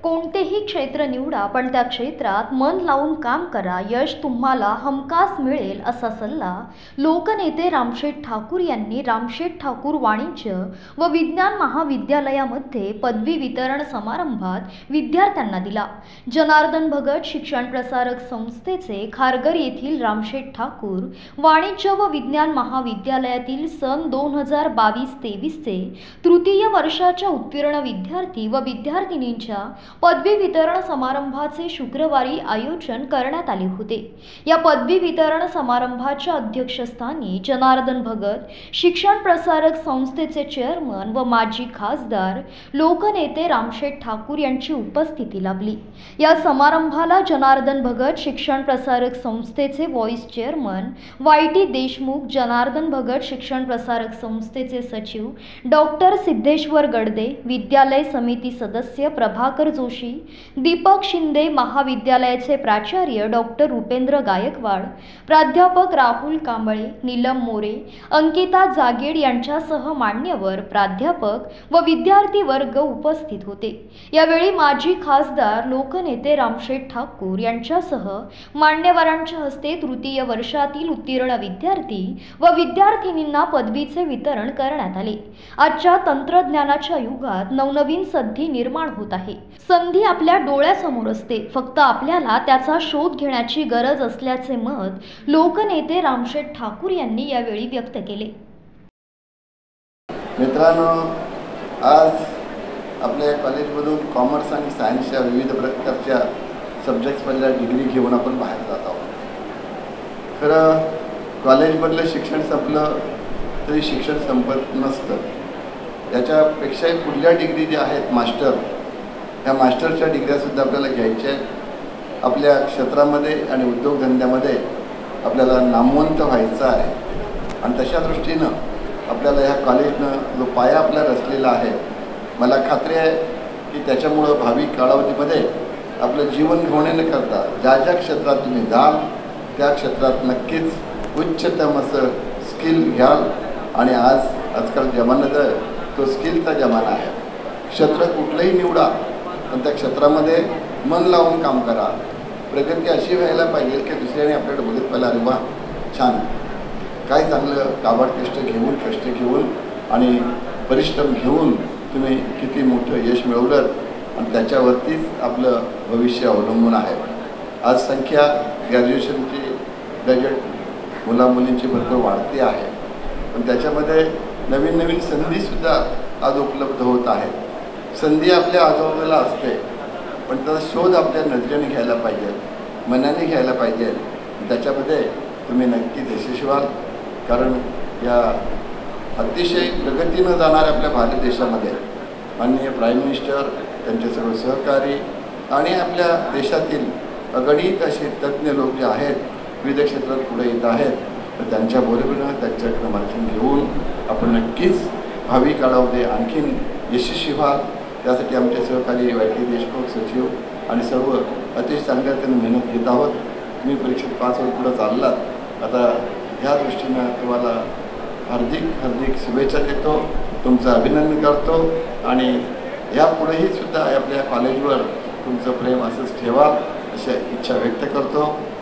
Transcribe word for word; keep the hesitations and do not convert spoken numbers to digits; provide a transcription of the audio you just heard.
कोणतेही क्षेत्र निवडा, पण त्या क्षेत्रात मन लावून काम करा. यश तुम्हाला हमखास मिळेल, असा सल्ला लोकनेते रामशेठ ठाकूर यांनी रामशेठ ठाकूर वाणिज्य व विज्ञान महाविद्यालयामध्ये पदवी वितरण समारंभात विद्यार्थ्यांना दिला. जनार्दन भगत शिक्षण प्रसारक संस्थेचे खारघर येथील रामशेठ ठाकूर वाणिज्य व विज्ञान महाविद्यालयातील सन दोन हजार बावीस तेवीसचे तृतीय वर्षाच्या उत्तीर्ण विद्यार्थी व विद्यार्थिनींच्या पदवी वितरण समारंभाचे शुक्रवारी आयोजन करण्यात आले होते. या पदवी वितरण समारंभाच्या अध्यक्षस्थानी जनार्दन भगत शिक्षण प्रसारक संस्थेचे चेअरमन व माजी खासदार लोकनेते रामशेठ ठाकूर यांची उपस्थिती लाभली. या समारंभाला जनार्दन भगत शिक्षण प्रसारक संस्थेचे vice chairman Y T Deshmukh, Janardan Bhagat शिक्षण प्रसारक संस्थेचे सचिव डॉक्टर सिद्धेश्वर गडदे, विद्यालय समिती सदस्य प्रभाकर जोशी, दीपक शिंदे, महाविद्यालयाचे प्राचार्य डॉक्टर रुपेंद्र गायकवाड, प्राध्यापक राहुल कांबळे, नीलम मोरे, अंकिता जागेड यांच्यासह मान्यवर प्राध्यापक व विद्यार्थी वर्ग उपस्थित होते. यावेळी माजी खासदार लोकनेते रामशेठ ठाकूर यांच्यासह मान्यवरांच्या हस्ते तृतीय वर्षातील उत्तीर्ण विद्यार्थी व विद्यार्थिनींना पदवीचे वितरण करण्यात आले. आजच्या तंत्रज्ञानाच्या युगात नवनवीन संधी निर्माण होत आहे. संधी आपल्या डोळ्यासमोर असते, फक्त आपल्याला त्याचा शोध घेण्याची गरज असल्याचे मत लोकनेते रामशेठ ठाकूर यांनी यावेळी व्यक्त केले. मित्रांनो, आज आपल्या कॉलेजमधून कॉमर्स आणि सायन्सच्या विविध प्रकारच्या सब्जेक्ट्समधल्या डिग्री घेऊन आपण बाहेर जात आहोत. खरं कॉलेजमधलं शिक्षण संपलं तरी शिक्षण संपत नसतं. याच्यापेक्षाही पुढल्या डिग्री ज्या आहेत मास्टर, या मास्टरच्या डिग्र्यासुद्धा आपल्याला घ्यायच्या आहेत. आपल्या क्षेत्रामध्ये आणि उद्योगधंद्यामध्ये आपल्याला नामवंत व्हायचं आहे आणि तशा दृष्टीनं आपल्याला ह्या कॉलेजनं जो पाया आपला रचलेला आहे, मला खात्री आहे की त्याच्यामुळं भावी कालावधीमध्ये आपलं जीवन घोणे न करता ज्या ज्या क्षेत्रात तुम्ही जाल त्या क्षेत्रात नक्कीच उच्चतम असं स्किल घ्याल. आणि आज आजकाल जमाना तो स्किलचा जमाना आहे. क्षेत्र कुठलंही निवडा, पण त्या क्षेत्रामध्ये मन लावून काम करा. प्रगती अशी व्हायला पाहिजे की दुसऱ्याने आपल्याकडे बघत पाहिलं, अरे वा छान, काय चांगलं काबाड कष्ट घेऊन कष्ट घेऊन आणि परिश्रम घेऊन तुम्ही किती मोठं यश मिळवलं आणि त्याच्यावरतीच आपलं भविष्य अवलंबून आहे. आज संख्या ग्रॅज्युएशनची ग्रॅज्युएट मुलामुलींची भरपूर वाढती आहे, पण त्याच्यामध्ये नवीन नवीन संधीसुद्धा आज उपलब्ध होत आहेत. संधी आपल्या आजूबाजूला असते, पण त्याचा शोध आपल्या नजरेने घ्यायला पाहिजे, मनाने घ्यायला पाहिजे. त्याच्यामध्ये तुम्ही नक्कीच यशस्वी व्हाल. कारण या अतिशय प्रगतीनं जाणाऱ्या आपल्या भारत देशामध्ये माननीय प्राईम मिनिस्टर, त्यांचे सर्व सहकारी आणि आपल्या देशातील अगणित असे तज्ज्ञ लोक जे आहेत, विविध क्षेत्रात पुढे येत आहेत, तर त्यांच्या बरोबरीनं त्यांच्याकडनं मार्गदर्शन घेऊन आपण नक्कीच भावी काळामध्ये आणखीन यशस्वी व्हाल. त्यासाठी आमचे सहकारी वाय टी देशमुख सचिव आणि सर्व अतिशय चांगल्या त्यांनी मेहनत घेत आहोत. तुम्ही परीक्षेत पाच वर पुढं चाललात. आता ह्या दृष्टीनं तुम्हाला हार्दिक हार्दिक शुभेच्छा देतो, तुमचं अभिनंदन करतो आणि यापुढेही सुद्धा आपल्या कॉलेजवर तुमचं प्रेम असंच ठेवा अशी इच्छा व्यक्त करतो.